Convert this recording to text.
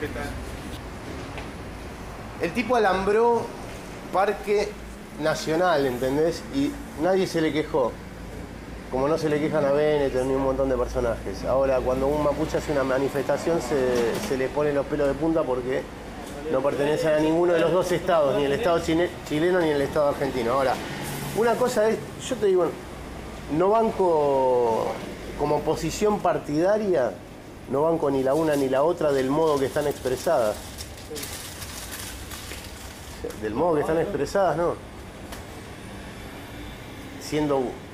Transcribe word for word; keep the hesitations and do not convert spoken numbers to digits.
¿Qué tal? El tipo alambró Parque Nacional, ¿entendés? Y nadie se le quejó. Como no se le quejan a Benetton ni un montón de personajes. Ahora, cuando un mapuche hace una manifestación, se, se le ponen los pelos de punta porque no pertenecen a ninguno de los dos estados, ni el estado chile, chileno ni el estado argentino. Ahora, una cosa es, yo te digo, no banco como posición partidaria, no banco ni la una ni la otra del modo que están expresadas. Del modo que están expresadas, no. Siendo